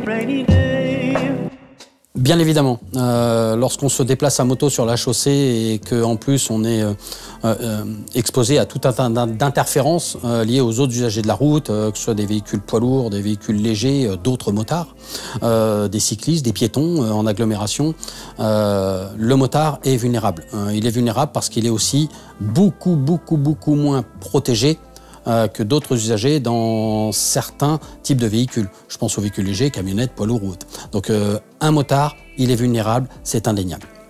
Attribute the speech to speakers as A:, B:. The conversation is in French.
A: Bien évidemment, lorsqu'on se déplace à moto sur la chaussée et qu'en plus on est exposé à tout un tas d'interférences liées aux autres usagers de la route, que ce soit des véhicules poids lourds, des véhicules légers, d'autres motards, des cyclistes, des piétons en agglomération, le motard est vulnérable. Il est vulnérable parce qu'il est aussi beaucoup moins protégé que d'autres usagers dans certains types de véhicules. Je pense aux véhicules légers, camionnettes, poids lourds ou autres. Donc un motard, il est vulnérable, c'est indéniable.